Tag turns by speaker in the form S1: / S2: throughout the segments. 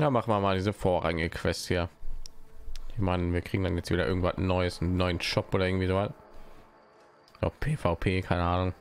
S1: Ja, machen wir mal diese vorrangige Quest hier. Ich meine, wir kriegen dann jetzt wieder irgendwas Neues, einen neuen Shop oder irgendwie so was. PvP, keine Ahnung.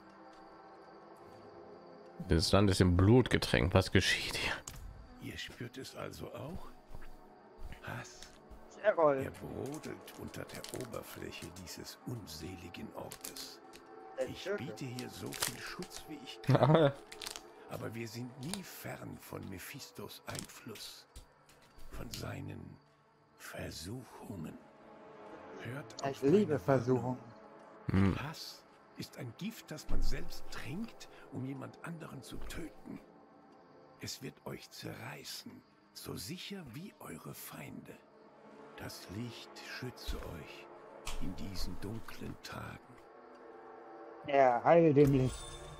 S1: Das Land ist im Blut getränkt. Was geschieht hier?
S2: Ihr spürt es also auch? Hass.
S3: Errol.
S2: Er brodelt unter der Oberfläche dieses unseligen Ortes. Ich biete hier so viel Schutz wie ich kann. Aber wir sind nie fern von Mephistos Einfluss, von seinen Versuchungen. Hört auf
S3: Ich liebe
S2: meine
S3: Versuchung.
S2: Warnung. Hass ist ein Gift, das man selbst trinkt, um jemand anderen zu töten. Es wird euch zerreißen, so sicher wie eure Feinde. Das Licht schütze euch in diesen dunklen Tagen.
S3: Ja, heil dem Licht.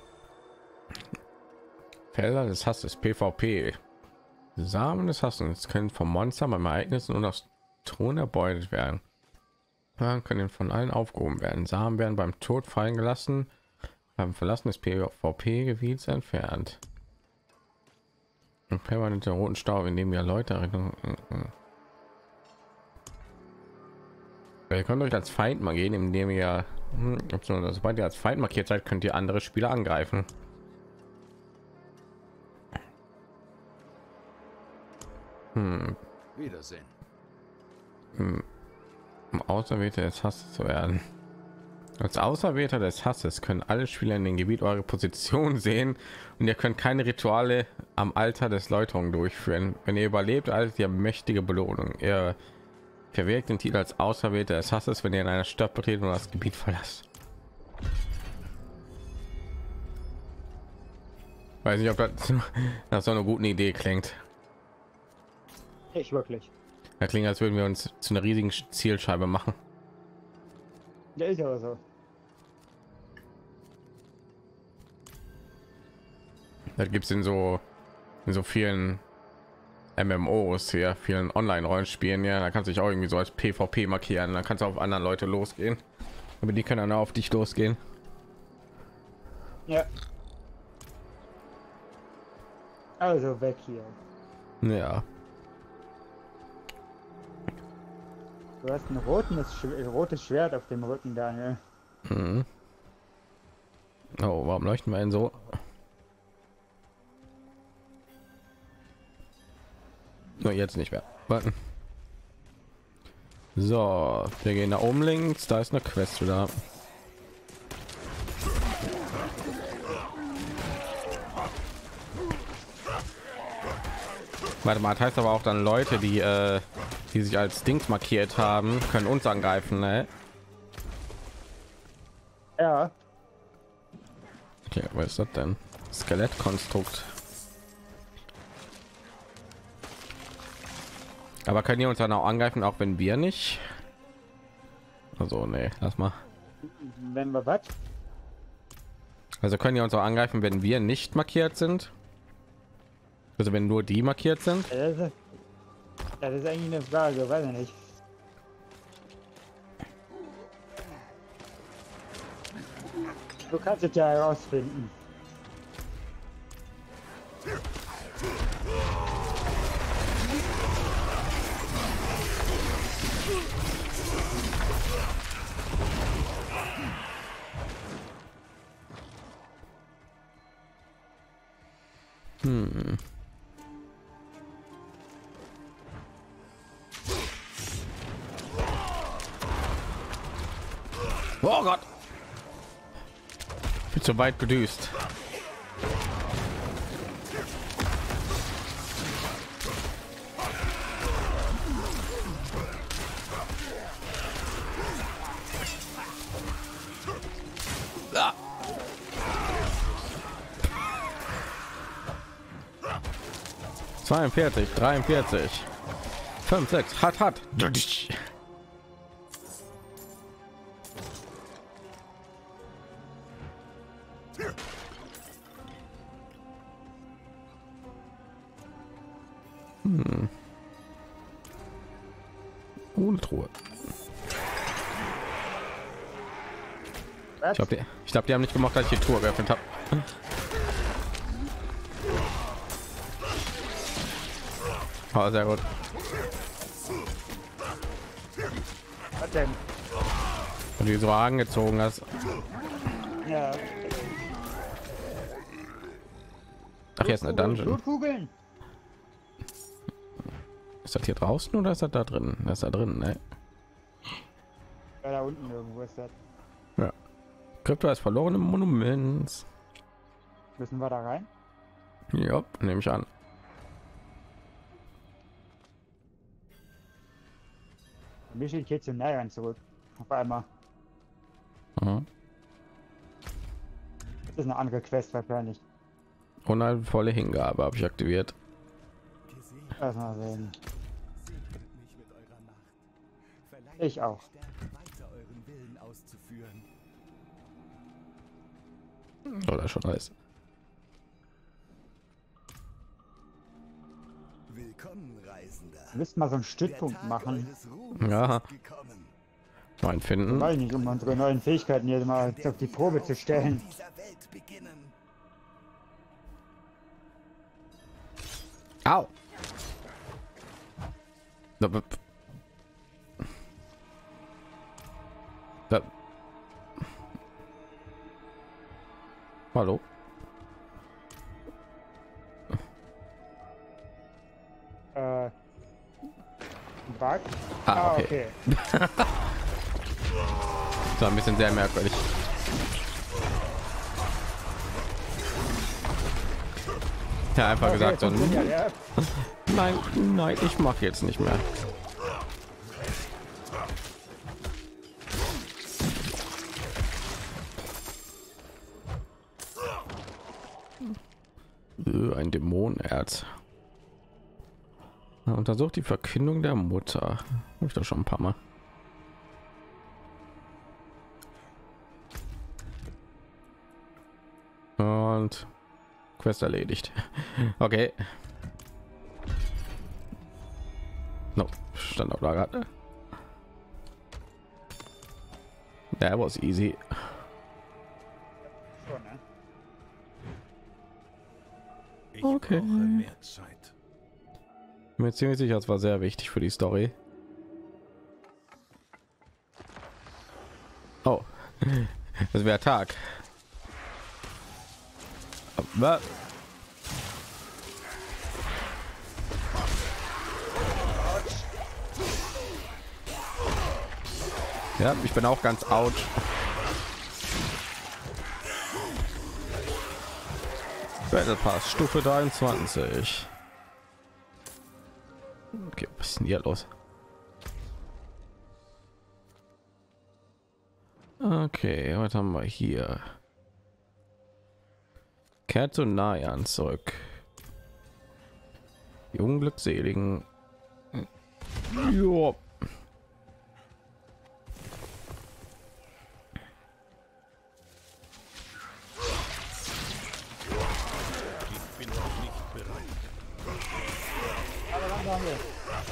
S1: Felder des Hasses, PvP. Samen des Hasses können vom Monster beim Ereignissen und aus Thron erbeutet werden. Ja, können von allen aufgehoben werden. Samen werden beim Tod fallen gelassen, beim Verlassen des PvP-Gebiets entfernt. Und permanente roten Staub, in dem ihr Leute ihr könnt euch als Feind mal gehen, indem ihr sobald ihr als Feind markiert seid, könnt ihr andere Spieler angreifen.
S4: Wiedersehen.
S1: Um Auserwählter des Hasses zu werden. Als Auserwählter des Hasses können alle Spieler in dem Gebiet eure Position sehen und ihr könnt keine Rituale am Altar des Läuterung durchführen. Wenn ihr überlebt, erhaltet ihr mächtige Belohnung. Ihr verwirkt den Titel als Auserwählter des Hasses, wenn ihr in einer Stadt betreten und das Gebiet verlasst. Weiß nicht, ob das nach so einer guten Idee klingt.
S3: Ich wirklich.
S1: Da klingt, als würden wir uns zu einer riesigen Zielscheibe machen.
S3: Der ist aber so.
S1: Das gibt es in so vielen MMOs hier, vielen Online-Rollenspielen. Ja, da kannst du dich auch irgendwie so als PvP markieren. Dann kannst du auf anderen Leute losgehen, aber die können dann auf dich losgehen.
S3: Ja. Also weg hier.
S1: Ja.
S3: Du hast ein rotes Schwert auf dem Rücken, Daniel.
S1: Mhm. Oh, warum leuchten wir denn so? No, jetzt nicht mehr. Warten. So, wir gehen nach oben links. Da ist eine Quest wieder. Warte mal, das heißt aber auch dann Leute, die sich als Dings markiert haben, können uns angreifen, ne?
S3: Ja.
S1: Okay, was ist das denn? Skelettkonstrukt. Aber können die uns dann auch angreifen, auch wenn wir nicht? Also, nee, lass mal.
S3: Wenn wir was?
S1: Also können die uns auch angreifen, wenn wir nicht markiert sind? Also wenn nur die markiert sind?
S3: Das ist eigentlich eine Frage, weiß ich nicht. Du kannst es ja herausfinden.
S1: Oh Gott! Ich bin zu weit gedüst. Ah. 42, 43, 5, 6, hat. Ohne Truhe.
S3: Was?
S1: Ich glaube, die haben nicht gemacht, dass ich die Tour geöffnet habe. Oh, sehr gut.
S3: Was denn?
S1: Und die so angezogen hast.
S3: Ja.
S1: Ach, jetzt eine Dungeon.
S3: Blutkugeln.
S1: Ist das hier draußen oder ist das da drin? Das ist da drin, ne?
S3: Ja, da unten irgendwo ist das.
S1: Ja. Krypto ist verloren im Monument.
S3: Müssen wir da rein?
S1: Ja, nehme ich an.
S3: Michi geht zu Nairan zurück. Auf einmal.
S1: Mhm.
S3: Das ist eine andere Quest wahrscheinlich.
S1: Unheilvolle Hingabe habe ich aktiviert.
S3: Lass mal sehen. Ich auch.
S1: Oder schon alles.
S4: Willkommen, Reisender.
S3: Wir müssten mal so einen Stützpunkt machen.
S1: Ja. Mein Finden.
S3: Weil nicht, um unsere neuen Fähigkeiten hier mal auf die Probe zu stellen.
S1: Au. Hallo.
S3: Bug?
S1: Ah, okay. Das war ein bisschen sehr merkwürdig. Ja, einfach
S3: Okay,
S1: gesagt so,
S3: ja.
S1: nein, nein, ich mache jetzt nicht mehr. Ein Dämonenerz. Untersucht die Verkündung der Mutter. Habe ich doch schon ein paar Mal. Und Quest erledigt. Okay. No, stand auch da gerade. That was easy.
S3: Schon, ne?
S2: Ich
S1: Okay.
S2: brauche mehr Zeit.
S1: Mir ziemlich sicher, es war sehr wichtig für die Story. Oh, es wäre Tag. Aber ja, ich bin auch ganz out. Battle Pass Stufe 23. Okay, was ist denn hier los? Okay, was haben wir hier? Kehrt zu Nairan zurück. Die Unglückseligen. Jo.
S2: Ich bin noch nicht bereit.
S3: Aber dann haben wir.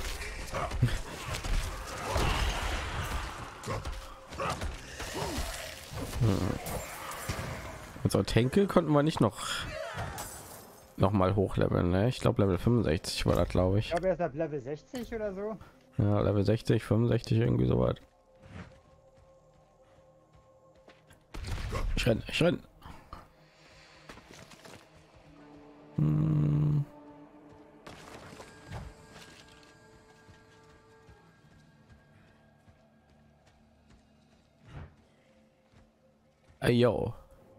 S1: Unser Tänkel konnten wir nicht noch mal hochleveln, ne? Ich glaube Level 65 war das, glaube ich.
S3: Ich glaube, er ist ab Level 60 oder so.
S1: Ja, Level 60, 65 irgendwie so weit. Ich renn, ich renn. Hm. Yo.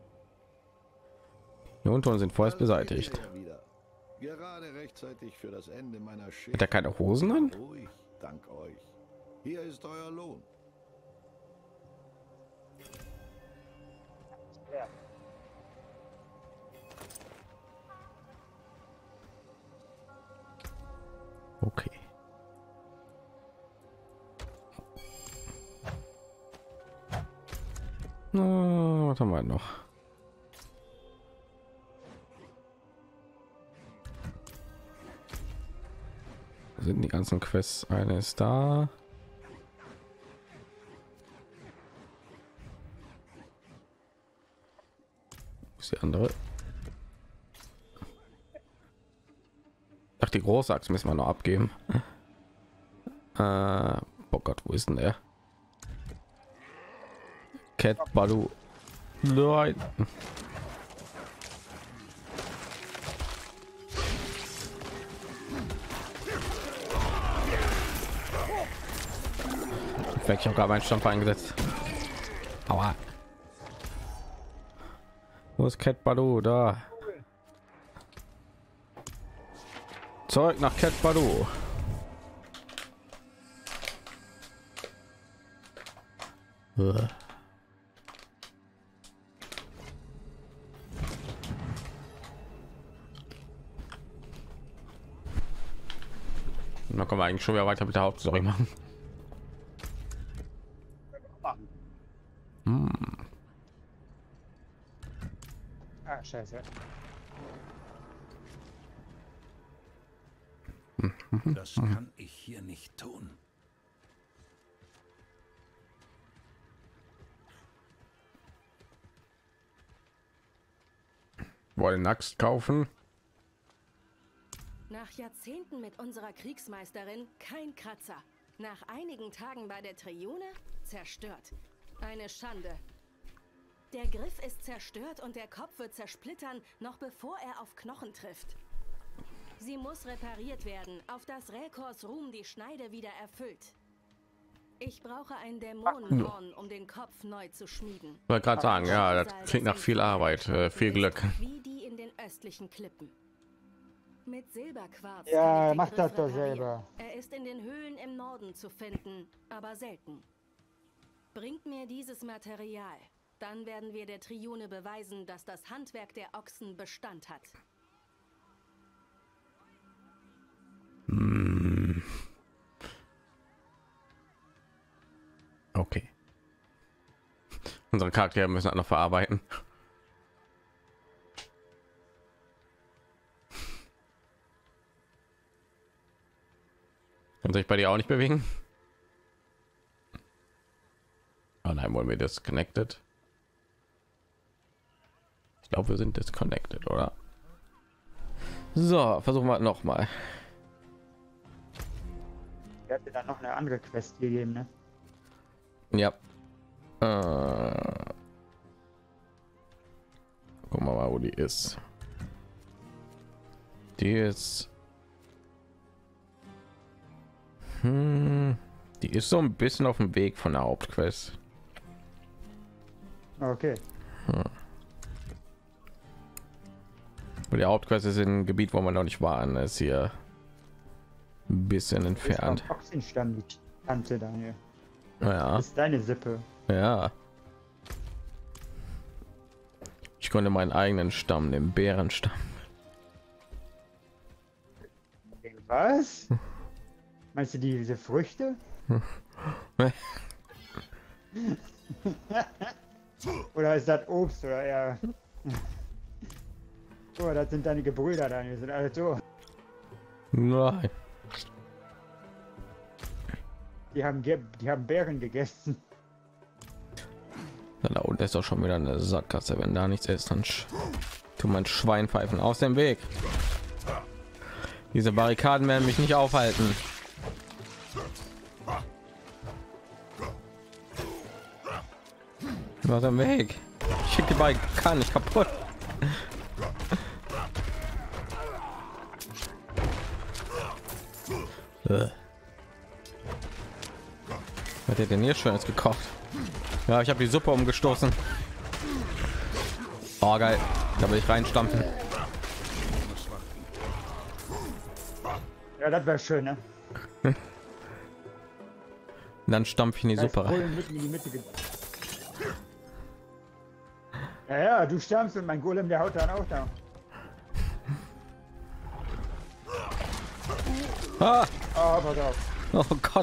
S1: Hier unter uns sind vorerst beseitigt.
S4: Gerade rechtzeitig für das Ende meiner Schicht.
S1: Hat er keine Hosen an?
S4: Ruhig, dank euch. Hier ist euer Lohn.
S3: Ja.
S1: Okay. Was haben wir noch? Sind die ganzen Quests, eine ist da. Wo ist die andere? Ach, die große Axt müssen wir noch abgeben. Oh Gott, wo ist denn der? Cat Baloo. Nein. Ich habe gerade meinen Stampf eingesetzt. Aua. Wo ist Cat Baloo? Da. Zurück nach Cat Baloo. Da können wir eigentlich schon wieder weiter mit der Hauptstory machen.
S3: Ah, scheiße.
S2: Das kann ich hier nicht tun.
S1: Wollen Axt kaufen?
S5: Nach Jahrzehnten mit unserer Kriegsmeisterin kein Kratzer. Nach einigen Tagen bei der Triune zerstört. Eine Schande. Der Griff ist zerstört und der Kopf wird zersplittern, noch bevor er auf Knochen trifft. Sie muss repariert werden, auf das Relkors Ruhm die Schneide wieder erfüllt. Ich brauche ein Dämonenhorn, um den Kopf neu zu schmieden.
S1: Ich wollte gerade sagen, ja, das klingt nach viel Arbeit, viel Glück.
S5: Wie die in den östlichen Klippen. Mit Silberquarz.
S3: Ja,
S5: kann ich den
S3: mach
S5: Griff
S3: das doch
S5: reparieren.
S3: selber.
S5: Er ist in den Höhlen im Norden zu finden, aber selten. Bringt mir dieses Material, dann werden wir der Triune beweisen, dass das Handwerk der Ochsen Bestand hat.
S1: Okay. Unsere Charaktere müssen auch noch verarbeiten. Kann sich bei dir auch nicht bewegen? Oh nein, wollen wir disconnected? Ich glaube, wir sind disconnected, oder? So, versuchen wir noch mal.
S3: Er hatte dann noch eine andere Quest gegeben, ne?
S1: Ja. Gucken wir mal, wo die ist. Die ist. Die ist so ein bisschen auf dem Weg von der Hauptquest.
S3: Okay.
S1: Und die Hauptquest ist in einem Gebiet, wo man noch nicht war. Das ist hier ein bisschen entfernt.
S3: Ochsenstamm, die Tante Daniel.
S1: Ja.
S3: Das ist deine Sippe.
S1: Ja. Ich konnte meinen eigenen Stamm, den Bärenstamm.
S3: Was? Meinst du diese Früchte? Oder ist das Obst oder eher? Oh, das sind deine Gebrüder, Daniel, sind alle so.
S1: Nein.
S3: Die haben Beeren gegessen.
S1: Da unten ist doch schon wieder eine Sackgasse. Wenn da nichts ist, dann tu mein Schweinpfeifen aus dem Weg. Diese Barrikaden werden mich nicht aufhalten. Was am Weg? Ich schicke die Barrikaden nicht kaputt. Was hat denn hier Schönes gekocht? Ja, ich habe die Suppe umgestoßen. Oh geil, da will ich reinstampfen.
S3: Ja, das wäre schön, ne?
S1: Und dann stampfe ich in die Suppe rein.
S3: Mitten in die Mitte ja, ja, du stampfst und mein Golem, der haut dann auch da.
S1: Ah!
S3: Oh, pass auf.
S1: Oh Gott.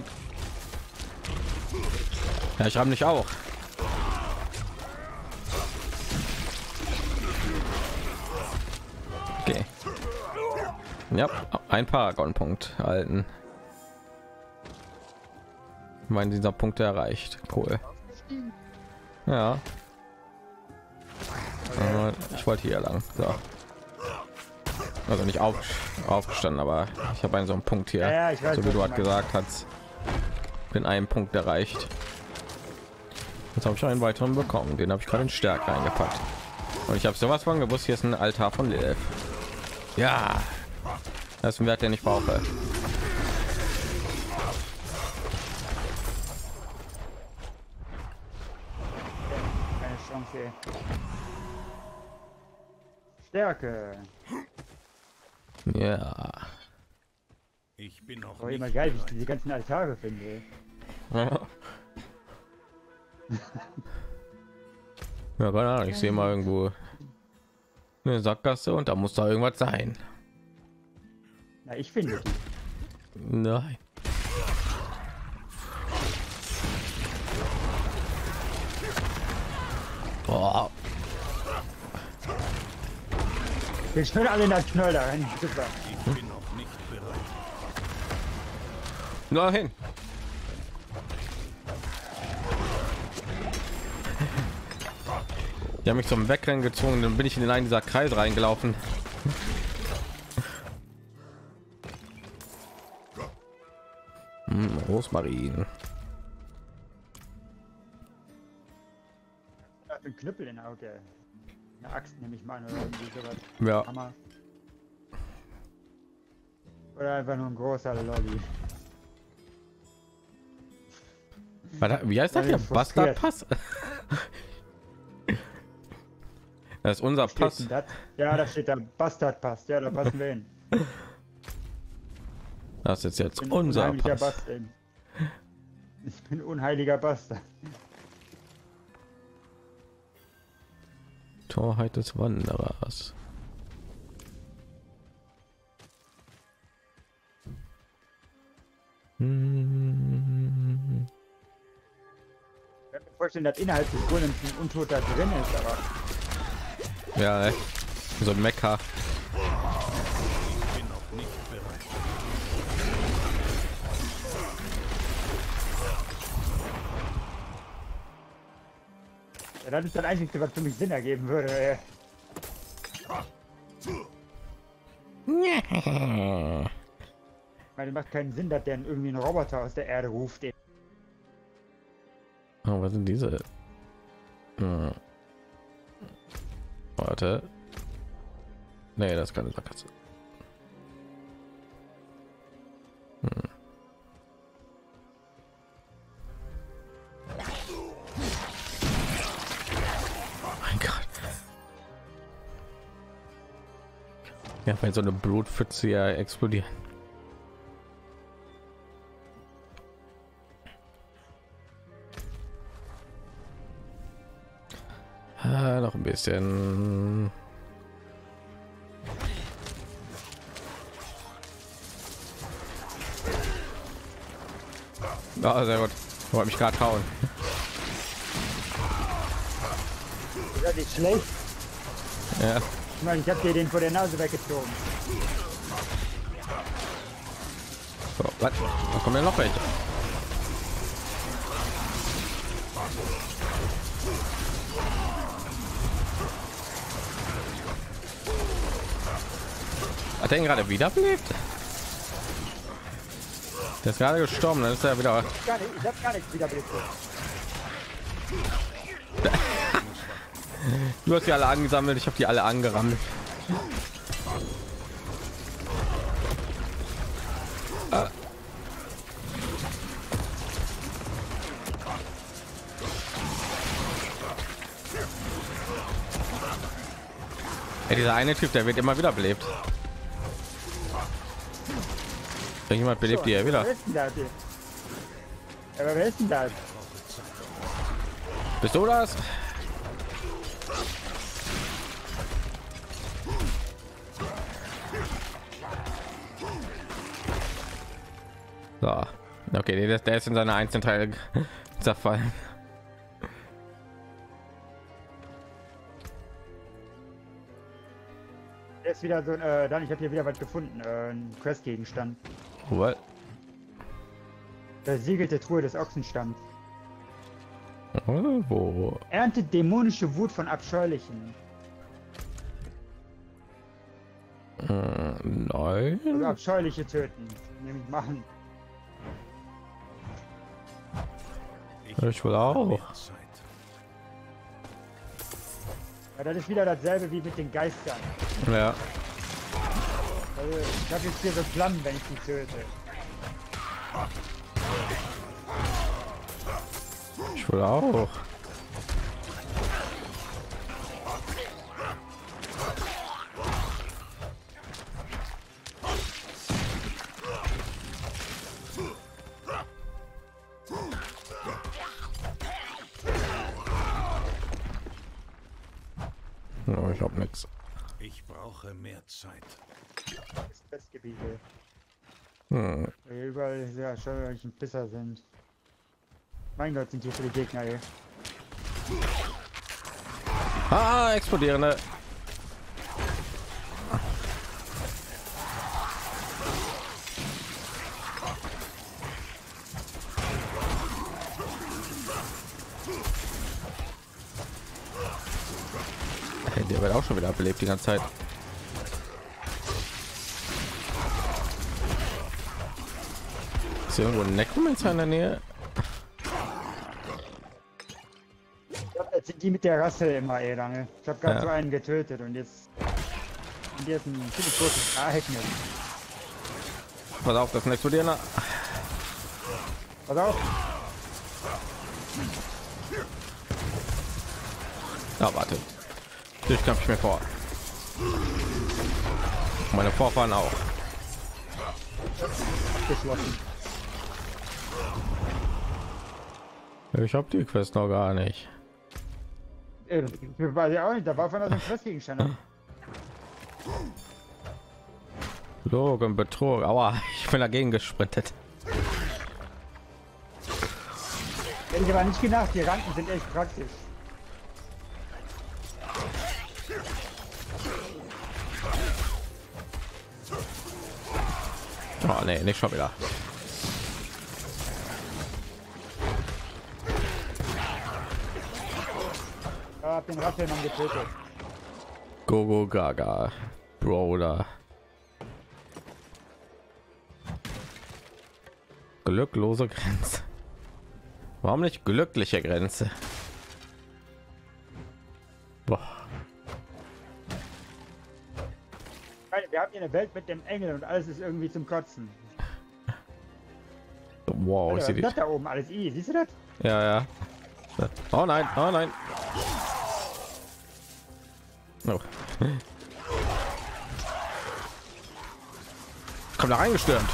S1: Ja, ich ramm dich auch. Okay. Ja, ein Paragon-Punkt halten. Ich meine, dieser Punkt erreicht. Cool. Ja. Ich wollte hier lang. So. Also nicht aufgestanden, aber ich habe einen so einen Punkt hier,
S3: Ja, ich weiß,
S1: so wie
S3: was
S1: du
S3: du
S1: gerade gesagt hast, bin einen Punkt erreicht. Jetzt habe ich einen weiteren bekommen, den habe ich gerade in Stärke eingepackt. Und ich habe sowas von gewusst, hier ist ein Altar von Lilith. Ja, das ist ein Wert, den ich brauche.
S3: Keine Chance. Stärke.
S1: Ja.
S2: Ich bin noch
S3: Oh,
S2: nicht
S3: immer geil, wie ich
S2: bereit.
S3: diese ganzen Altare finde.
S1: Ja, keine Ahnung, ich sehe mal irgendwo eine Sackgasse und da muss da irgendwas sein.
S3: Na, ich finde die.
S1: Nein. Boah.
S3: Wir schneller alle in das Knöller rein. Super.
S2: Ich bin noch nicht bereit.
S1: Nein. Die haben mich zum Wegrennen gezwungen, dann bin ich in einen dieser Kreise reingelaufen. Rosmarin.
S3: Ein Knüppel in Auge. Eine Axt nehme ich mal an oder irgendwie sowas.
S1: Ja.
S3: Hammer. Oder einfach nur ein großer Lolli.
S1: Wie heißt das hier? Bastardpass? Das ist unser
S3: Steht
S1: Pass.
S3: denn das? Ja, da steht da Bastardpass. Ja, da passen wir hin.
S1: Das ist jetzt
S3: Ich bin
S1: unser
S3: unheimlicher
S1: Pass.
S3: Bastard. Ich bin unheiliger Bastard.
S1: Torheit des Wanderers.
S3: Ich kann mir vorstellen, dass innerhalb des Golems ein Untoter drin ist, aber
S1: Ja, ne? So ein Mecker.
S2: Ich bin noch nicht bereit.
S3: ja, das ist das Einzige, was für mich Sinn ergeben würde. Ich meine, macht keinen Sinn, dass der irgendwie einen Roboter aus der Erde ruft.
S1: Oh, was sind diese? Hm. Warte. Nee, das kann ich Sackgasse. Mein Gott. Ja, wenn so eine Blutpfütze ja explodieren. Noch ein bisschen. Ah, sehr gut. Wollte mich gerade hauen.
S3: Ist das nicht schlecht?
S1: Ja.
S3: Ich meine, ich habe dir den vor der Nase weggezogen.
S1: So, was? Da kommen ja noch welche. Hat er ihn gerade wiederbelebt? Der ist gerade gestorben, dann ist er wieder.
S3: Ich habe gar nichts wiederbelebt.
S1: Du hast die alle angesammelt, ich habe die alle angerammelt. Ah. Ja, dieser eine Typ, der wird immer wieder belebt. Irgendjemand belebt die ja wieder.
S3: Wer ist denn das hier? Aber wer ist denn das?
S1: Bist du das? So. Okay, der ist in seine einzelnen Teile zerfallen.
S3: Der ist wieder so ein, dann, ich habe hier wieder was gefunden, ein Questgegenstand.
S1: What?
S3: Versiegelte Truhe des Ochsenstamms.
S1: Oh, wo?
S3: Erntet dämonische Wut von Abscheulichen.
S1: Hm. Nein.
S3: Also abscheuliche töten. Nämlich machen.
S1: Ich will auch.
S3: Ja, das ist wieder dasselbe wie mit den Geistern.
S1: Ja.
S3: Also, ich habe jetzt hier so Flammen, wenn ich die töte.
S1: Ich will auch. Oh, ich glaube nichts.
S2: Ich brauche mehr Zeit.
S3: Das Gebiete. Überall ja schon Pisser sind. Mein Gott, sind hier viele Gegner hier.
S1: Ah, explodierende. Hey, der wird auch schon wieder belebt die ganze Zeit. Ist hier irgendwo ein Necromancer in der Nähe?
S3: Ich glaub, das sind die mit der Rasse immer lange. Ich habe gerade so einen getötet und jetzt ein ziemlich großes Ereignis.
S1: Pass auf, das ist ein explodierender.
S3: Pass auf!
S1: Ja, warte. Ich kämpfe ich mir vor. Meine Vorfahren auch.
S3: Geschlossen.
S1: Ich habe die Quest noch gar nicht.
S3: Weiß ich auch nicht, da war von einem Questgegenstand.
S1: Logan, Betrug. Aua, ich bin dagegen gesprintet.
S3: Hätte ich aber nicht gedacht, die Ranken sind echt praktisch.
S1: Oh nee, nicht schon wieder.
S3: Ich hab den Raffelmann getötet.
S1: Go Gaga, Bruder. Glücklose Grenze. Warum nicht glückliche Grenze? Boah.
S3: Wir haben hier eine Welt mit dem Engel und alles ist irgendwie zum Kotzen.
S1: Wow,
S3: Alter,
S1: ich sehe die.
S3: das da oben alles siehst du das?
S1: Ja, ja. Oh nein, oh nein. Oh. Kommt da reingestürmt.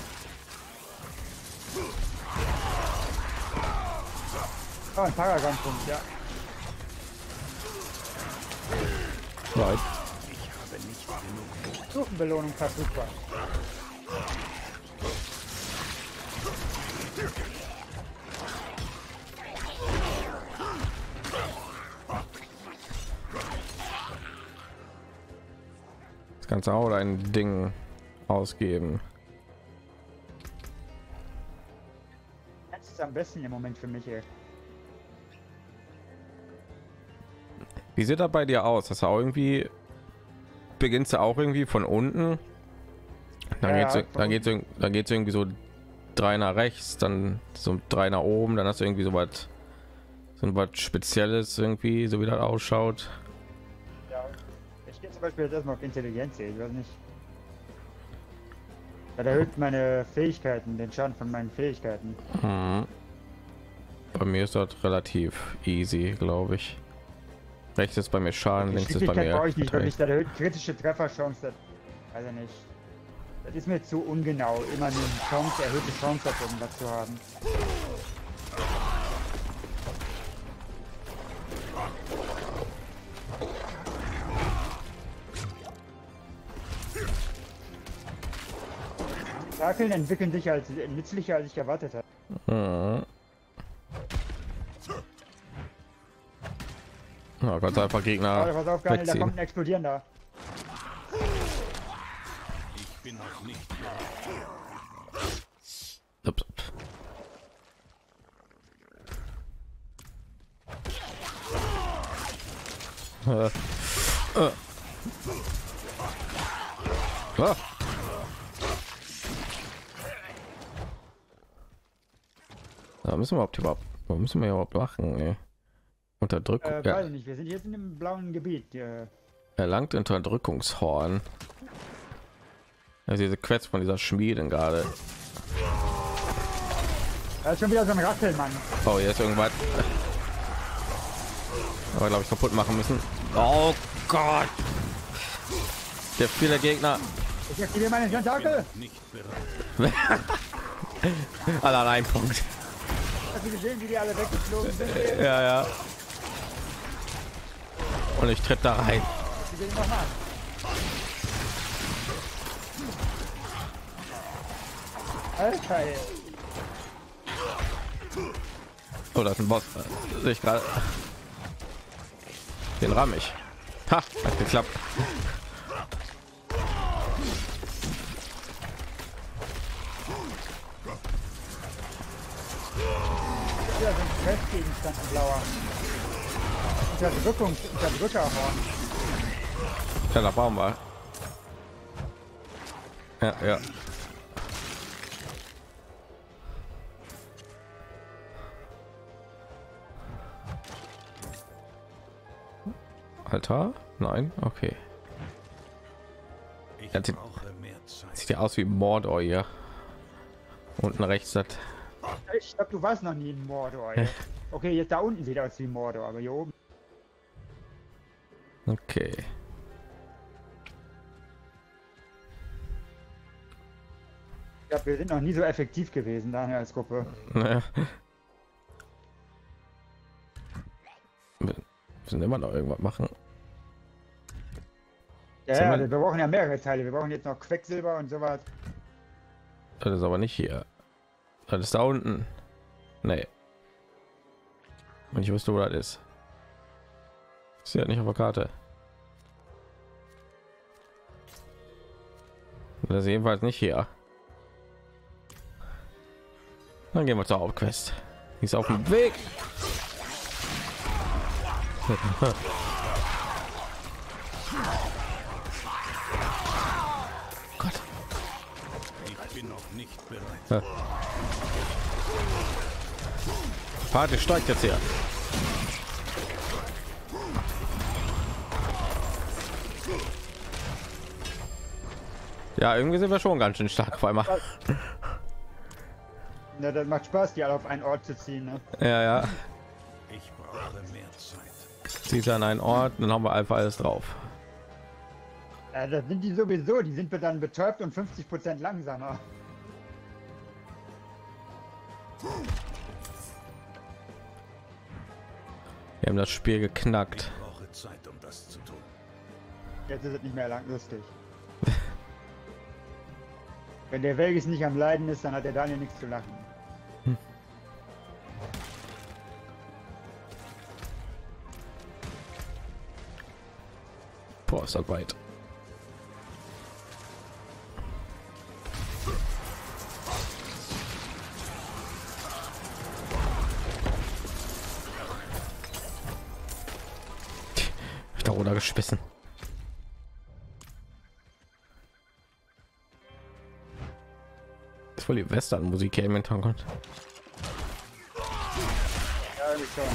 S3: Oh, ein Paragon-Punkt, ja.
S1: Nein.
S3: Stufenbelohnung verfügbar.
S1: Das Ganze auch ein Ding ausgeben.
S3: Das ist am besten im Moment für mich hier.
S1: Wie sieht das bei dir aus? Das auch irgendwie beginnst du auch irgendwie von unten, dann
S3: Ja,
S1: geht's irgendwie so 3 nach rechts, dann so 3 nach oben, dann hast du irgendwie so was Spezielles irgendwie, so wie das ausschaut.
S3: Ja. Ich gehe zum Beispiel jetzt erstmal auf Intelligenz, ich weiß nicht. Das erhöht meine Fähigkeiten, den Schaden von meinen Fähigkeiten.
S1: Bei mir ist das relativ easy, glaube ich. Rechts ist bei mir Schaden, links ist bei mir.
S3: Brauche ich nicht wirklich, das erhöht kritische Trefferchance, das, also nicht. Das ist mir zu ungenau, immer eine Chance, erhöhte Chance auf irgendwas zu haben. Tentakeln entwickeln sich als nützlicher, als ich erwartet habe.
S1: Oh Gott, einfach Gegner.
S3: Oh, pass auf, Daniel, da
S1: wegziehen.
S3: kommt ein explodierender.
S2: Ich bin noch nicht.
S1: Ups. Ah. Da müssen wir wo müssen wir überhaupt machen? Ey? Unterdrückung.
S3: Weiß ich nicht, wir sind jetzt in einem blauen Gebiet.
S1: Erlangt Unterdrückungshorn. Also diese Quest von dieser Schmiedin gerade.
S3: Da ist schon wieder so ein Rasselmann.
S1: Oh, hier ist irgendwas. Aber glaube ich kaputt machen müssen. Oh Gott. Der viele Gegner.
S3: Ich aktiviere meine Tentakel.
S1: Alle an einem Punkt.
S3: Hast du gesehen, wie die alle weggeflogen sind?
S1: Ja, ja. Und ich tritt da rein.
S3: Die will noch mal. Alter, ey.
S1: Oh, das ist ein Boss. Sehe ich gerade. Den ramm ich. Ha, hat geklappt.
S3: Ja, so ein Questgegenstand, ein blauer. Unterdrückerhorn.
S1: Ja, da brauchen wir. Ja, ja. Alter? Nein? Okay.
S2: Ich
S1: Ja,
S2: brauche mehr Zeit.
S1: sieht ja aus wie Mordor hier. Unten rechts hat.
S3: Ich glaube, du warst noch nie in Mordor. Ey. Okay, jetzt da unten sieht aus wie Mordor, aber hier oben.
S1: Okay.
S3: Ich glaube, wir sind noch nie so effektiv gewesen daher als Gruppe.
S1: Naja. Wir müssen immer noch irgendwas machen.
S3: Ja, ja, wir brauchen ja mehrere Teile. Wir brauchen jetzt noch Quecksilber und sowas.
S1: Das ist aber nicht hier. Das ist da unten. Nee. Und ich wusste, wo das ist. Ist ja nicht auf der Karte. Das ist jedenfalls nicht hier. Dann gehen wir zur Hauptquest. Die ist auf dem Weg. Gott.
S2: Ich bin noch nicht bereit.
S1: Ja. Party steigt jetzt her. Ja, irgendwie sind wir schon ganz schön stark auf einmal.
S3: Ja, das macht Spaß, die alle auf einen Ort zu ziehen. Ne?
S1: Ja, ja.
S2: Ich brauche mehr Zeit.
S1: Zieht an einen Ort, dann haben wir einfach alles drauf.
S3: Ja, das sind die sowieso. Die sind dann betäubt und 50% langsamer.
S1: Wir haben das Spiel geknackt.
S2: Ich brauche Zeit, um das zu tun.
S3: Jetzt ist es nicht mehr lang lustig. Wenn der Velgis nicht am Leiden ist, dann hat der Daniel nichts zu lachen.
S1: Boah, ist das weit. Da runter gespissen. Ist voll die Western-Musik hier im Hintergrund.
S3: Ja, irgendwie schon.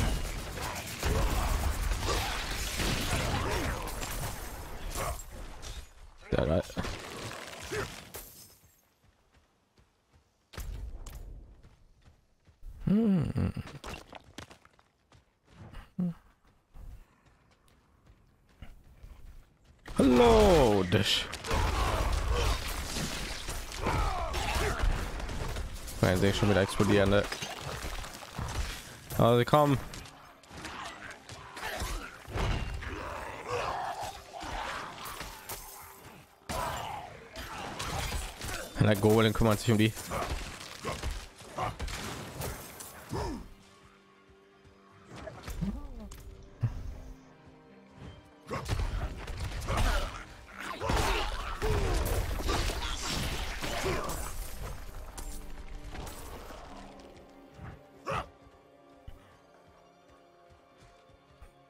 S1: Ja, da. Hallo, Dish. Nein, sehe ich schon wieder explodierende. Also komm. Der Golem kümmert sich um die.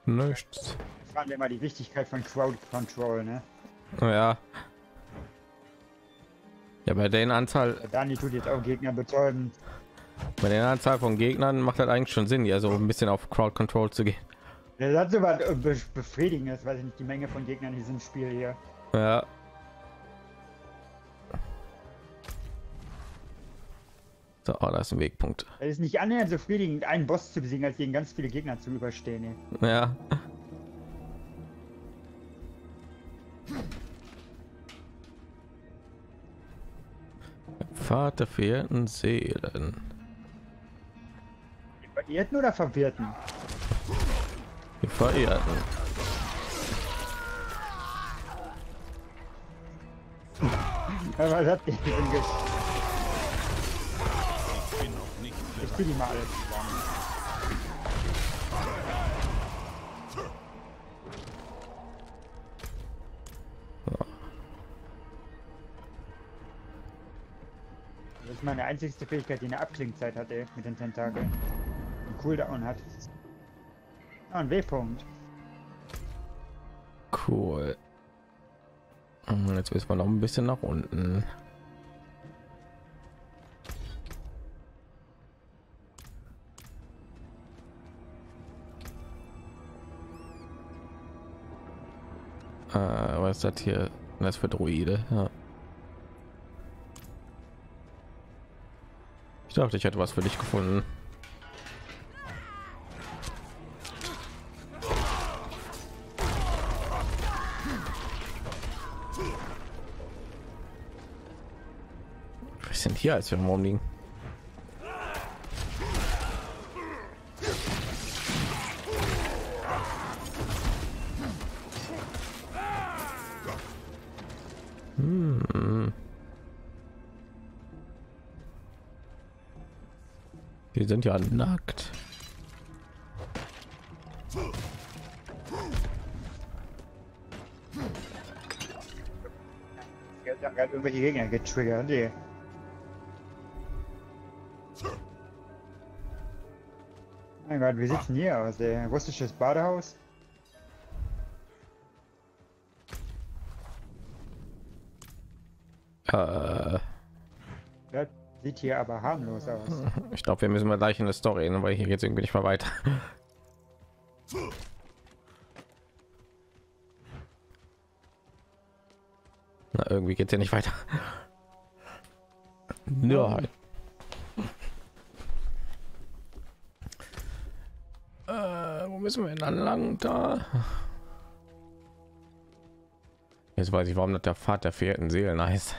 S1: Nichts.
S3: Fragen wir mal die Wichtigkeit von Crowd Control, ne?
S1: Ja. Ja, bei der Anzahl,
S3: Dani tut jetzt auch Gegner betäuben.
S1: bei der Anzahl von Gegnern macht das eigentlich schon Sinn, ja, so ein bisschen auf Crowd Control zu gehen.
S3: Das hat so was Befriedigendes, weiß ich nicht, die Menge von Gegnern in diesem Spiel hier.
S1: Ja. So, oh, da ist ein Wegpunkt.
S3: Es ist nicht annähernd so befriedigend, einen Boss zu besiegen, als gegen ganz viele Gegner zu überstehen. Ey.
S1: Ja. Pfad der verehrten Seelen.
S3: Die Verirrten oder Verwirrten?
S1: Die Verehrten.
S3: Was hat die denn Ich zieh die mal alle zusammen. Das ist meine einzigste Fähigkeit, die eine Abklingzeit hat, ey, mit den Tentakeln. Einen Cooldown hat. Ah, ein W-Punkt.
S1: Cool. Jetzt müssen wir noch ein bisschen nach unten. Was ist das hier? Das für Droide. Ja. Ich dachte, ich hätte was für dich gefunden. Wir sind hier, als wir im Raum liegen. Die sind ja nackt.
S3: Jetzt haben gerade irgendwelche Gegner getriggert. Nee. Mein Gott, wie sieht's denn hier aus? Ey? Russisches Badehaus? Das sieht hier aber harmlos aus.
S1: Ich glaube, wir müssen mal gleich in der Story, ne, weil hier geht irgendwie nicht mehr weiter. Na, irgendwie geht es ja nicht weiter. Nein. Wo müssen wir denn anlangen? Da. Jetzt weiß ich, warum das der Pfad der verehrten Seelen heißt.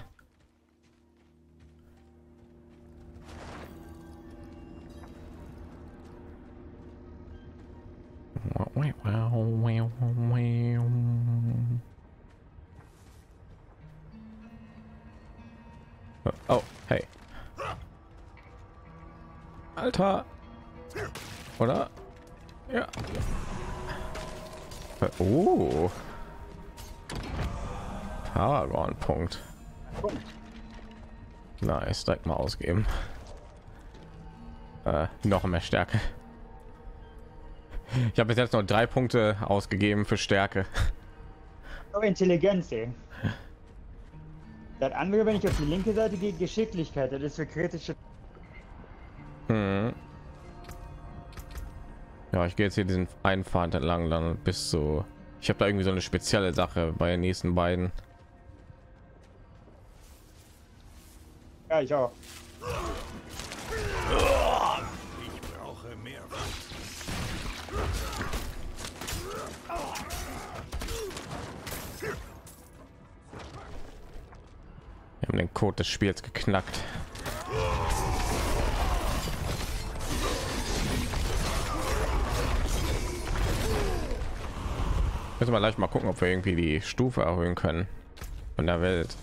S1: Oh, hey. Alter. Oder? Ja. Oh. Paragon-Punkt. Nice, direkt mal ausgeben. Noch mehr Stärke. Ich habe bis jetzt noch 3 Punkte ausgegeben für Stärke.
S3: Oh, Intelligenz, ey. Das andere, wenn ich auf die linke Seite gehe, Geschicklichkeit, das ist für kritische.
S1: Mhm. Ja, ich gehe jetzt hier diesen einen Pfad entlang, dann bis so. Ich habe da irgendwie so eine spezielle Sache bei den nächsten beiden.
S3: Ja, ich auch.
S2: Ich brauche mehr.
S1: Wir haben den Code des Spiels geknackt. Müssen wir gleich mal gucken, ob wir irgendwie die Stufe erhöhen können von der Welt.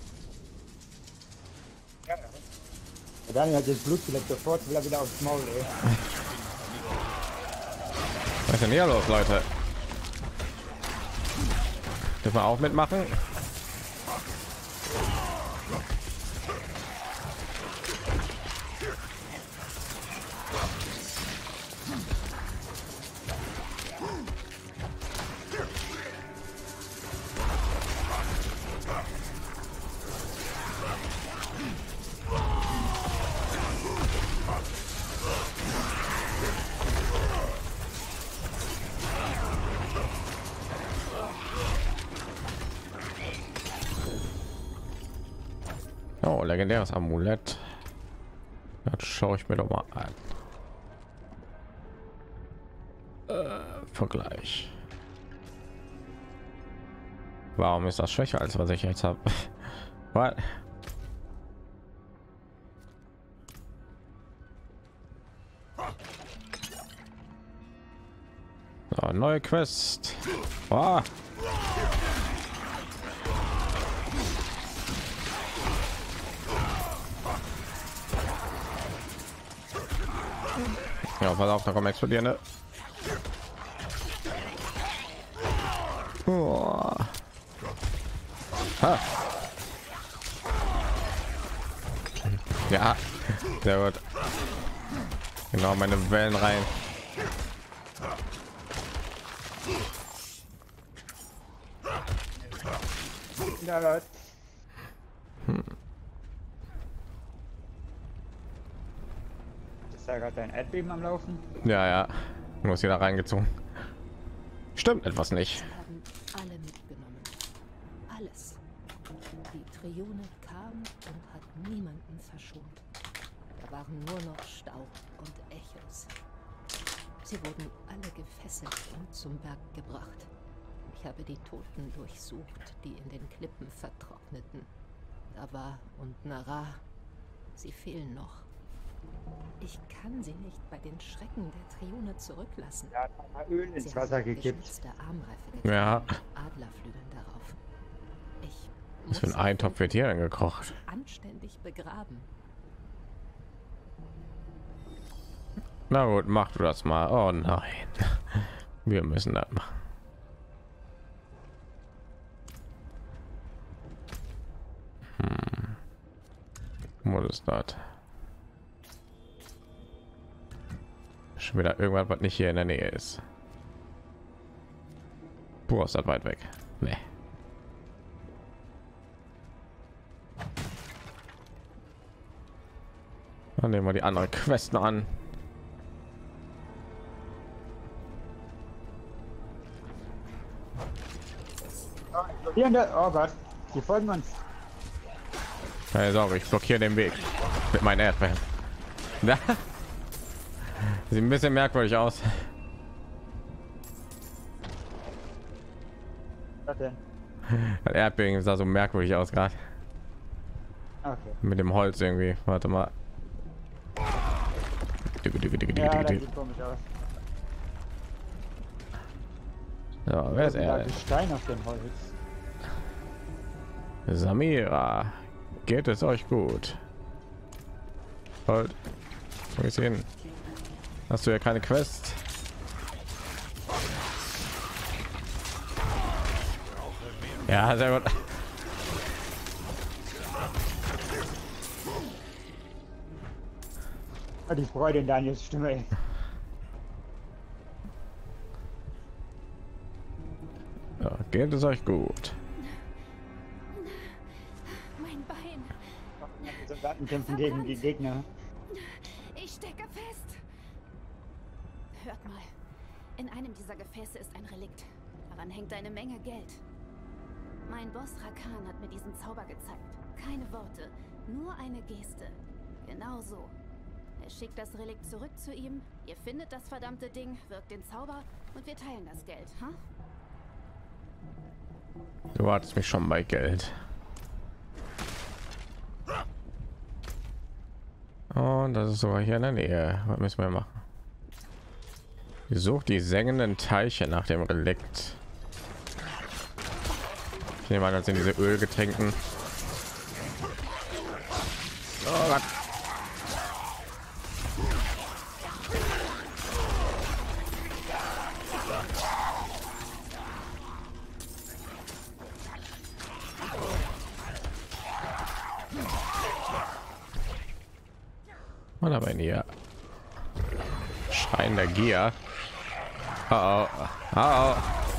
S3: Ja. Daniel hat jetzt Blut geleckt, sofort will er wieder aufs Maul, ey.
S1: Was ist denn hier los, Leute? Dürfen wir auch mitmachen? legendäres Amulett. Das schaue ich mir doch mal an. Vergleich. Warum ist das schwächer als was ich jetzt habe? Was? So, neue Quest. Oh. Ja, pass auf, da kommen explodierende. Oh. Ha. Ja, sehr gut. Genau, meine Wellen rein.
S3: Ja, Leute. Ist da gerade ein Erdbeben am Laufen?
S1: Ja, ja. Muss hier da reingezogen. Stimmt etwas nicht.
S6: Sie haben alle mitgenommen. Alles. Die Trione kam und hat niemanden verschont. Da waren nur noch Staub und Echos. Sie wurden alle gefesselt und zum Berg gebracht. Ich habe die Toten durchsucht, die in den Klippen vertrockneten. Dava und Nara, sie fehlen noch. Ich kann sie nicht bei den Schrecken der Trione zurücklassen.
S3: Ja, hat mal Öl ins Wasser gekippt.
S1: Ja.
S6: Adlerflügeln darauf. Ich
S1: Was für ein Eintopf wird hier gekocht?
S6: anständig begraben.
S1: Na gut, mach du das mal. Oh nein. Wir müssen das machen. Was ist das? Schon wieder irgendwas, was nicht hier in der Nähe ist. Boah, ist das weit weg. Nee. Dann nehmen wir die andere Quest noch an.
S3: Oh Gott, die folgen uns.
S1: Keine Sorge, ich blockiere den Weg mit meinen Erdbeeren. Da sieht ein bisschen merkwürdig aus.
S3: Was denn?
S1: Das Erdbeben sah so merkwürdig aus gerade.
S3: Okay.
S1: Mit dem Holz irgendwie. Warte mal.
S3: Ja, das sieht komisch aus.
S1: So, wer ist
S3: Da
S1: er?
S3: Stein auf dem Holz.
S1: Samira, geht es euch gut? Halt. Wo ist sie hin? Hast du ja keine Quest? Ja, sehr gut.
S3: Oh, die Freude in Daniels Stimme, ey.
S1: Ja, geht es euch gut?
S5: Mein Bein.
S3: Die Soldaten kämpfen gegen die Gegner.
S5: Ich stecke fest. Hört mal. In einem dieser Gefäße ist ein Relikt. Daran hängt eine Menge Geld. Mein Boss Rakan hat mir diesen Zauber gezeigt. Keine Worte, nur eine Geste. Genau so. Er schickt das Relikt zurück zu ihm. Ihr findet das verdammte Ding, wirkt den Zauber und wir teilen das Geld, ha?
S1: Du wartest mich schon bei Geld. Und das ist sogar hier in der Nähe. Was müssen wir machen? Sucht die sengenden Teiche nach dem Relikt. Ich nehme an, das sind diese Ölgetränkten. Oh Gott. Und aber hier Schrein der Gier. Oh, oh. Oh, oh.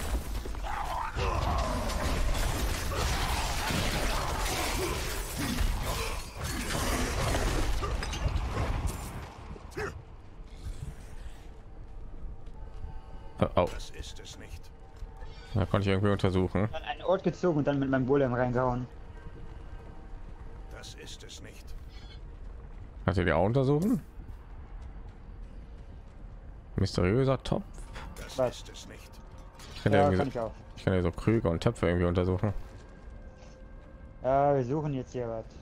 S1: Oh, oh.
S2: Das ist es nicht.
S1: Da konnte ich irgendwie untersuchen.
S3: An einen Ort gezogen und dann mit meinem Golem reingehauen.
S2: Das ist es nicht.
S1: Kannst du die auch untersuchen? Mysteriöser Topf.
S2: Das
S3: Was?
S2: ist es nicht.
S1: Ich kann,
S3: Ja,
S1: irgendwie
S3: kann ich auch.
S1: ich kann ja so Krüge und Töpfe irgendwie untersuchen.
S3: Ja, wir suchen jetzt hier was.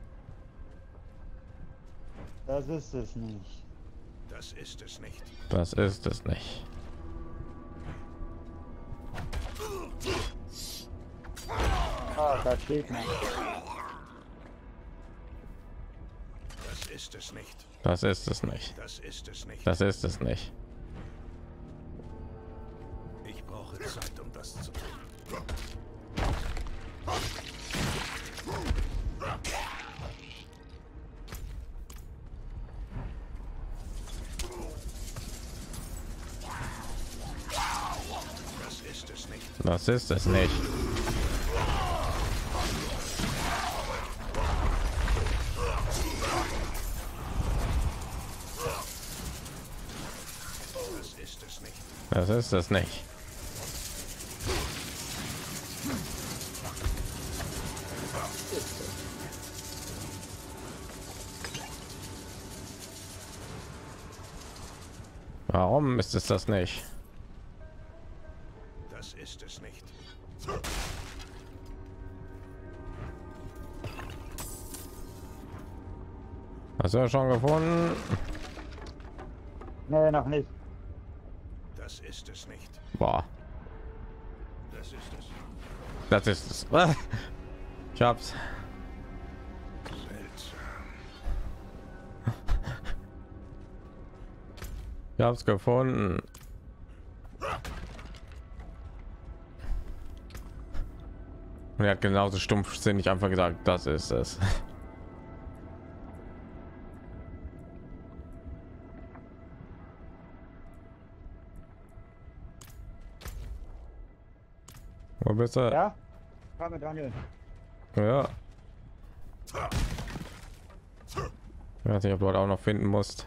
S3: Das ist es nicht.
S2: Das ist es nicht.
S1: Das ist es nicht.
S3: Ah, da steht noch.
S2: Das ist es nicht.
S1: Das ist es nicht.
S2: Das ist es nicht.
S1: Das ist es nicht.
S2: Ich brauche Zeit, um das zu tun. Das ist es nicht.
S1: Das ist es nicht.
S2: Das ist es nicht.
S1: Das ist es nicht. Warum ist es das nicht?
S2: Das ist es nicht.
S1: Hast du ja schon gefunden?
S3: Nee, noch nicht.
S2: Das ist es nicht.
S1: Boah,
S2: Das ist es.
S1: das ist es. Ah, ich hab's.
S2: Seltsam.
S1: Ich hab's gefunden. Und er hat genauso stumpfsinnig einfach gesagt, das ist es. Wo bist du?
S3: Ja? Komm mit Daniel.
S1: Ja. Ich weiß nicht, ob du heute auch noch finden musst.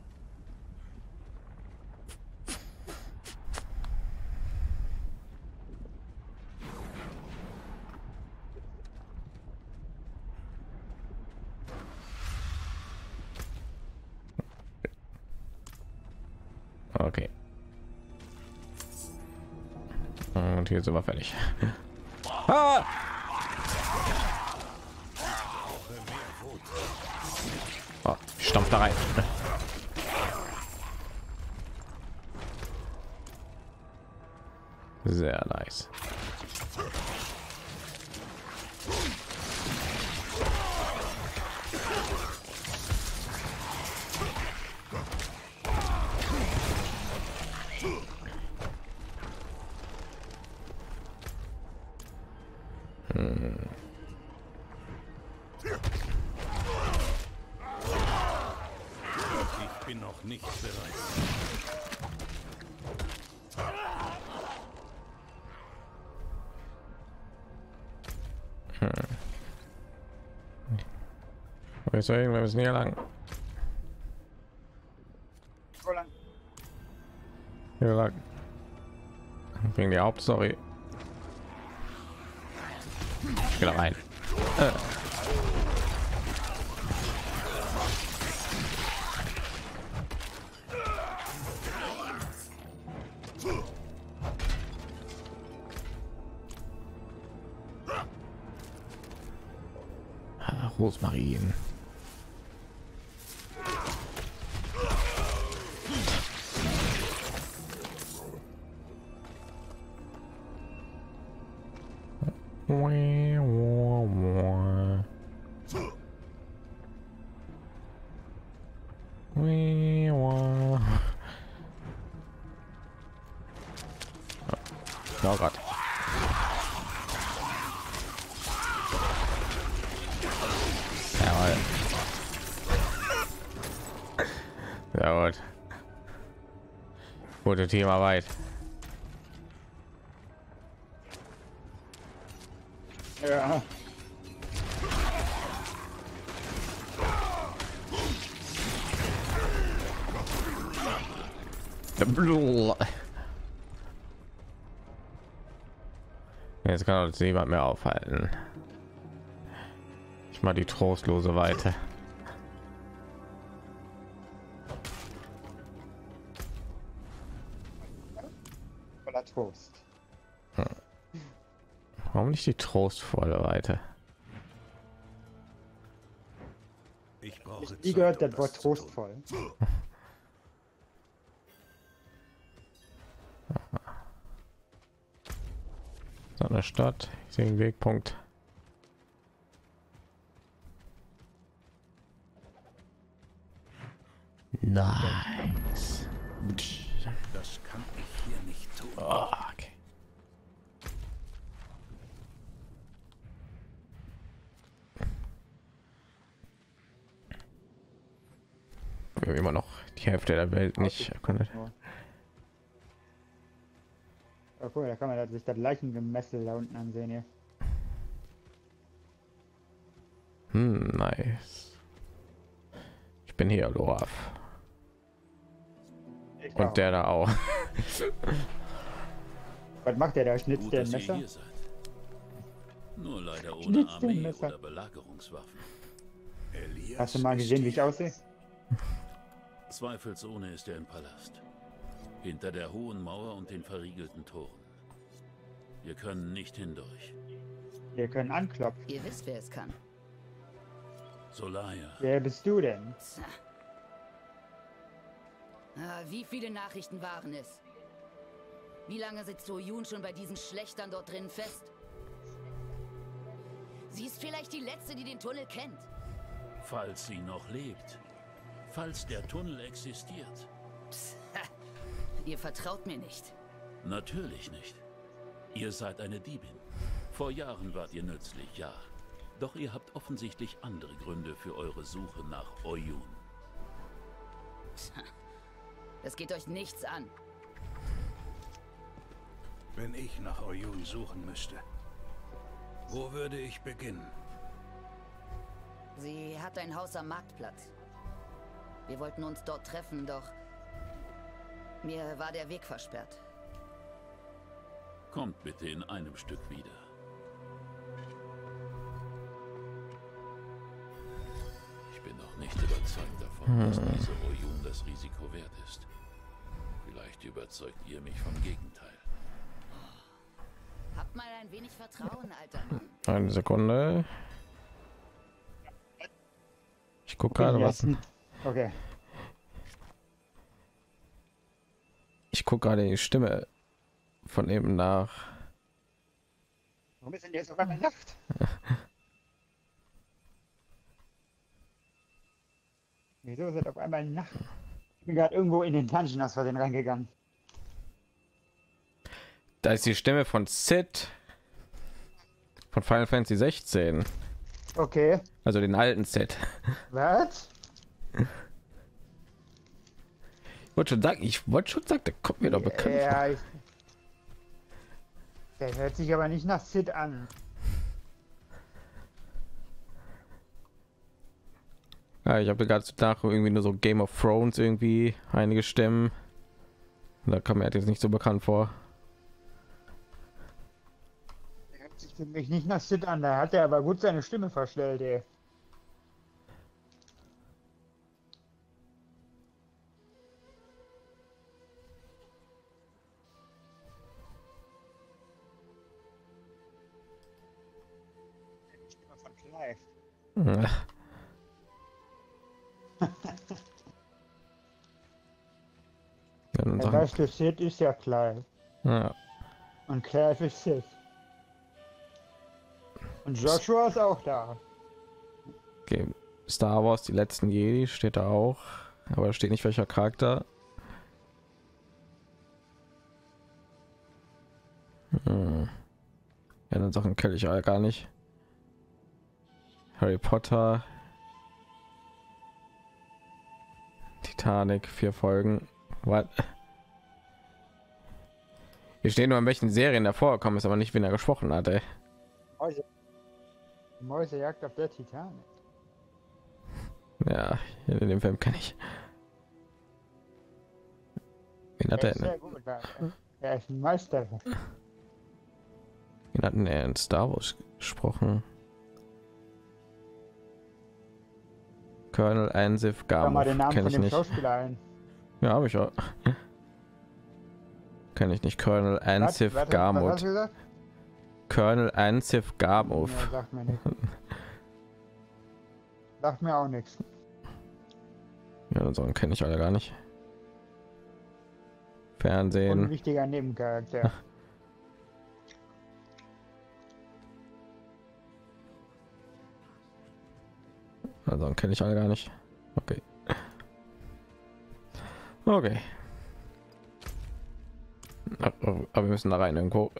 S1: Okay. Und hier sind wir fertig. Ah! Oh, ich stampf da rein. Sehr nice.
S2: Ich bin noch nicht bereit.
S1: Wir müssen hier lang.
S3: Wo lang?
S1: Hier lang. Wegen der Hauptstory. Ich geh da rein. Rosmarin. Oh Gott. Jawohl. Sehr gut. Gute Teamarbeit.
S3: Ja.
S1: Jetzt kann uns niemand mehr aufhalten. Ich Mal die trostlose Weite.
S3: Voller Trost.
S1: Warum nicht die trostvolle Weite?
S2: Ich brauche
S3: Wie gehört das Wort trostvoll?
S1: So eine Stadt, ich sehe den Wegpunkt. Nice.
S2: Das kann ich hier nicht tun.
S1: Oh, okay. Wir haben immer noch die Hälfte der Welt nicht erkundet.
S3: Oh, cool, da kann man sich das Leichengemessel da unten ansehen hier.
S1: Nice. Ich bin hier, Loaf.
S3: Ich
S1: Und
S3: auch.
S1: der da auch.
S3: Was macht der da? Schnitzt
S7: Gut,
S3: der ein
S7: dass ihr
S3: Messer?
S7: hier seid. Nur leider ohne
S3: Schnitzt den
S7: Armee
S3: Messer.
S7: oder Belagerungswaffen.
S2: Elias
S3: Hast du mal
S2: ist
S3: gesehen, wie ich
S2: hier.
S3: aussehe?
S7: Zweifelsohne ist er im Palast. Hinter der hohen Mauer und den verriegelten Toren. Wir können nicht hindurch.
S3: Wir können anklopfen.
S6: Ihr wisst, wer es kann.
S7: Solaya,
S3: Wer bist du denn?
S6: Tja. Wie viele Nachrichten waren es? Wie lange sitzt Oyun schon bei diesen Schlechtern dort drin fest? Sie ist vielleicht die Letzte, die den Tunnel kennt.
S7: falls sie noch lebt. Falls der Tunnel existiert.
S6: Psst, ihr vertraut mir nicht.
S7: Natürlich nicht. Ihr seid eine Diebin. Vor Jahren wart ihr nützlich, ja. Doch ihr habt offensichtlich andere Gründe für eure Suche nach Oyun.
S6: Das geht euch nichts an.
S2: Wenn ich nach Oyun suchen müsste, wo würde ich beginnen?
S6: Sie hat ein Haus am Marktplatz. Wir wollten uns dort treffen, doch mir war der Weg versperrt.
S7: Kommt bitte in einem Stück wieder. Ich bin noch nicht überzeugt davon, dass diese Oyun das Risiko wert ist. Vielleicht überzeugt ihr mich vom Gegenteil.
S6: Habt mal ein wenig Vertrauen, alter Mann.
S1: Eine Sekunde. Ich gucke gerade was.
S3: Okay.
S1: Ich gucke gerade die Stimme von eben nach.
S3: Warum ist denn jetzt auf einmal Nacht? Wieso ist es auf einmal Nacht? Ich bin gerade irgendwo in den Dungeon aus Versehen reingegangen.
S1: Da ist die Stimme von Sid von Final Fantasy 16.
S3: Okay.
S1: Also den alten Sid.
S3: Was?
S1: Ich wollte schon sagen, der kommt mir doch bekannt vor.
S3: Ja, der hört sich aber nicht nach Sid an.
S1: Ja, ich habe gerade nach irgendwie nur so Game of Thrones irgendwie einige Stimmen. Da kam mir jetzt nicht so bekannt vor.
S3: Der hört sich für mich nicht nach Sid an. Da hat er aber gut seine Stimme verstellt, ey. Die Stimme von Clive.
S1: Ja. Dann
S3: Ja,
S1: Sachen-
S3: weißt du, Sid ist ja Clive.
S1: ja.
S3: Und Clive ist Sid. Und Joshua ist auch da.
S1: Okay. Star Wars, die letzten Jedi steht da auch, aber da steht nicht welcher Charakter. Ja, dann Sachen kenne ich alle gar nicht. Harry Potter, Titanic, 4 Folgen. What? Hier stehen nur, in welchen Serien er vorgekommen ist, aber nicht, wen er gesprochen hat. Ey.
S3: Mäusejagd auf der Titanic.
S1: Ja, in dem Film kann ich. Wen hat
S3: Der
S1: er
S3: ist
S1: denn?
S3: sehr gut, er ist ein Meister.
S1: Wen hat denn er in Star Wars gesprochen? Colonel Ansif
S3: Sag mal den
S1: Gamov
S3: Namen
S1: kenne
S3: von
S1: ich
S3: dem
S1: nicht.
S3: Schauspieler ein.
S1: Ja, habe ich auch. Kenne ich nicht. Colonel Ansif
S3: Was hast
S1: Gamov.
S3: du gesagt?
S1: Colonel Ansif Gamov.
S3: Ja, sagt mir nichts. Sagt mir auch nichts.
S1: Ja, so kenne ich alle gar nicht. Fernsehen.
S3: Unwichtiger Nebencharakter.
S1: Also kenne ich alle gar nicht. Okay. Okay. Aber wir müssen da rein irgendwo.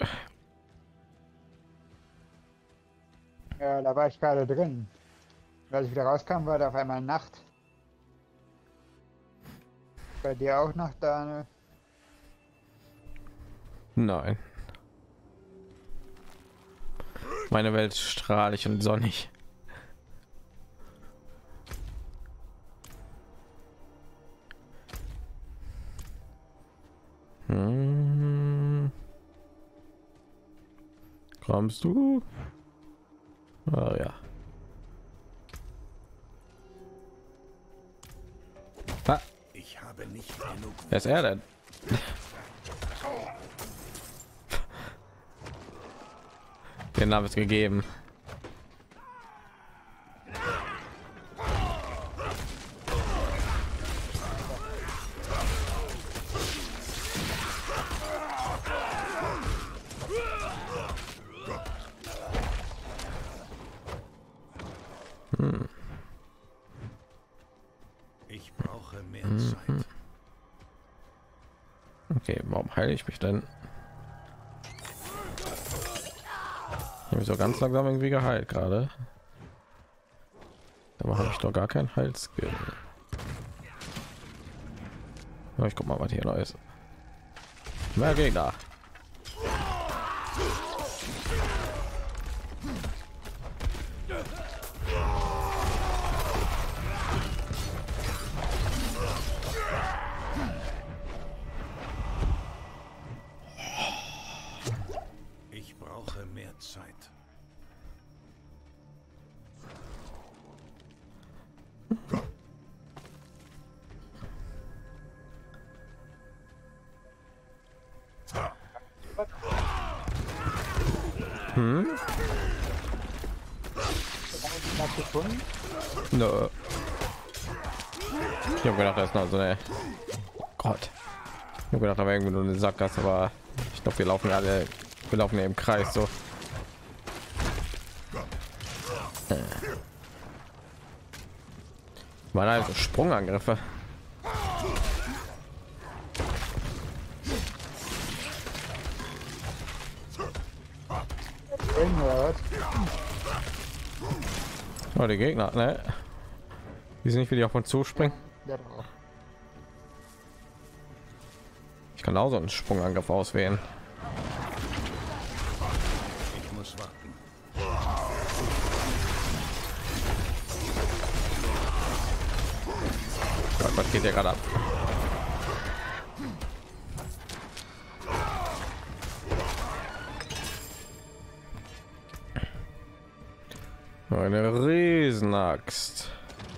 S3: Ja, da war ich gerade drin. Als ich wieder rauskam, war da auf einmal Nacht. Bei dir auch Nacht, Daniel?
S1: Nein. Meine Welt ist strahlig und sonnig. Kommst du? Ah, ja. Ah,
S2: Ich habe nicht genug.
S1: wer ist er denn? Den Namen ist gegeben.
S2: Ich brauche mehr Zeit.
S1: Okay, warum heile ich mich denn? Ich habe mich so ganz langsam irgendwie geheilt gerade. Aber habe ich doch gar kein Heilskill. Ja, ich guck mal, was hier noch ist. Mehr Gegner.
S2: Ich brauche mehr Zeit.
S3: Hast du gefunden?
S1: Nö. Ich habe gedacht, das ist noch so eine. Gott. Ich habe gedacht, da war irgendwie nur eine Sackgasse, aber ich glaube, wir laufen ja im Kreis so. Waren also Sprungangriffe.
S3: Irgendwas.
S1: Oh, die Gegner, ne? Die sind nicht, wie die auf uns zuspringen.
S3: Ja, doch.
S1: Ich kann auch so einen Sprungangriff auswählen.
S2: Ich muss warten.
S1: Gott, was geht hier gerade ab? Eine Riesenaxt.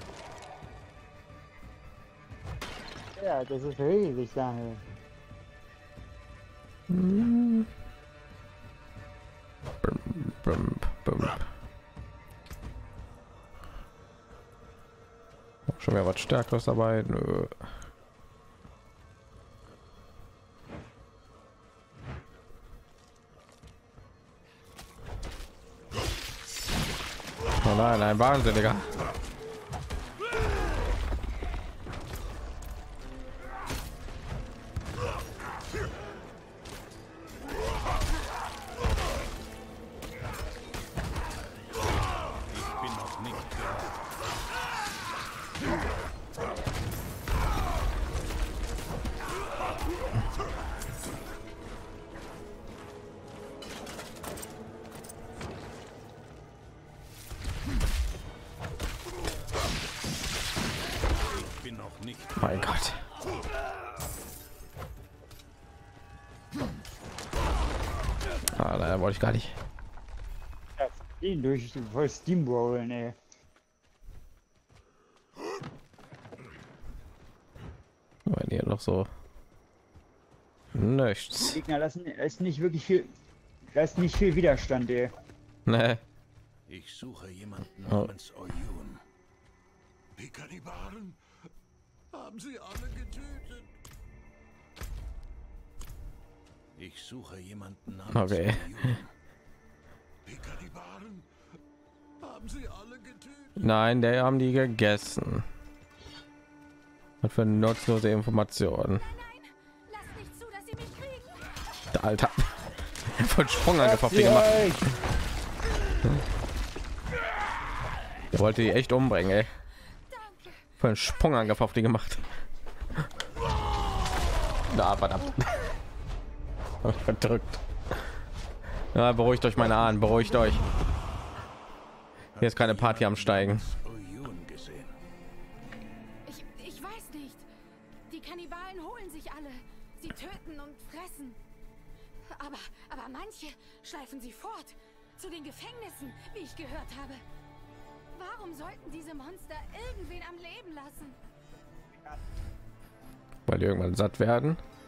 S3: Ja, das ist riesig, Daniel.
S1: Bum, bum. Schon mehr was Stärkeres dabei? Nö. Oh nein, ein Wahnsinniger.
S2: Ich bin noch nicht bereit. Ich bin noch nicht.
S1: Mein Gott. Ah, da wollte ich gar nicht.
S3: Ihn durch voll Steamrollen, ey.
S1: Hier noch so nichts.
S3: Gegner lassen ist nicht wirklich viel. Da ist nicht viel Widerstand, ey.
S1: Ne.
S2: Ich suche jemanden namens Oyun. Die Kannibalen haben sie alle getötet. Ich suche jemanden namens
S1: Okay.
S2: Oyun. Die Kannibalen haben sie alle getötet.
S1: Nein, der haben die gegessen. Was für nutzlose Informationen.
S5: Lass nicht zu, dass sie mich kriegen.
S1: Der Alter. Von Sprungangriff auf die gemacht. Der wollte die echt umbringen, ey. Von Sprungangriff auf die gemacht. Na, verdammt. Verdrückt. Ja, beruhigt euch, meine Ahnen, beruhigt euch. Hier ist keine Party am Steigen.
S2: Oyun gesehen.
S5: Ich weiß nicht. Die Kannibalen holen sich alle. Sie töten und fressen. Aber manche schleifen sie fort. Zu den Gefängnissen, wie ich gehört habe. Warum sollten diese Monster irgendwen am Leben lassen?
S1: Weil die irgendwann satt werden.